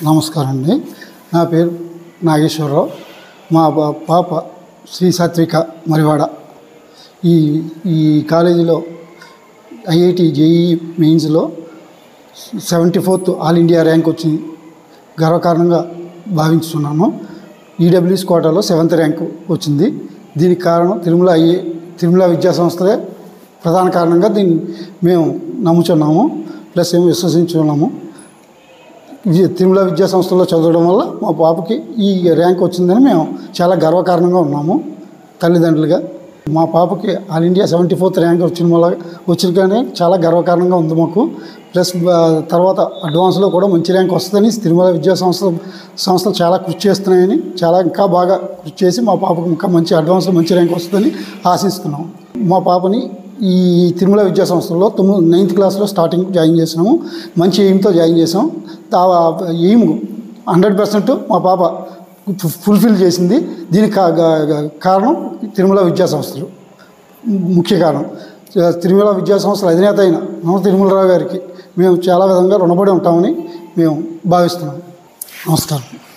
నమస్కారం అండి. నా పేరు నాగేశ్వరరావు. మా పాప శ్రీ సాత్విక మరివాడ ఈ కాలేజీలో ఐఐటి జేఈఈ మెయిన్స్లో 74th ఆల్ ఇండియా ర్యాంక్ వచ్చింది. గర్వకారణంగా భావించుతున్నాను. ఈడబ్ల్యూఎస్ కోటాలో 7th ర్యాంకు వచ్చింది. దీనికి కారణం తిరుమల విద్యా సంస్థలే ప్రధాన కారణంగా దీన్ని మేము నమ్ముచున్నాము, ప్లస్ ఏమి విశ్వసించున్నాము. తిరుమల విద్యా సంస్థల్లో చదవడం వల్ల మా పాపకి ఈ ర్యాంక్ వచ్చిందని మేము చాలా గర్వకారణంగా ఉన్నాము తల్లిదండ్రులుగా. మా పాపకి ఆల్ ఇండియా 74th ర్యాంక్ వచ్చినగానే చాలా గర్వకారణంగా ఉంది మాకు. ప్లస్ తర్వాత అడ్వాన్స్లో కూడా మంచి ర్యాంక్ వస్తుందని తిరుమల విద్యా సంస్థలు చాలా కృషి చేస్తున్నాయని, ఇంకా బాగా కృషి చేసి మా పాపకు ఇంకా మంచి అడ్వాన్స్లో మంచి ర్యాంక్ వస్తుందని ఆశిస్తున్నాము. మా పాపని ఈ తిరుమల విద్యా సంస్థల్లో 9th క్లాస్లో స్టార్టింగ్ జాయిన్ చేసినాము. మంచి ఎయిమ్తో జాయిన్ చేసాం. ఎయిమ్ 100% మా పాప ఫుల్ఫిల్ చేసింది. దీనికి కారణం తిరుమల విద్యా సంస్థలు ముఖ్య కారణం. తిరుమల విద్యా సంస్థల అధినేత అయిన తిరుమలరావు గారికి మేము చాలా విధంగా రుణపడి ఉంటామని మేము భావిస్తున్నాం. నమస్కారం.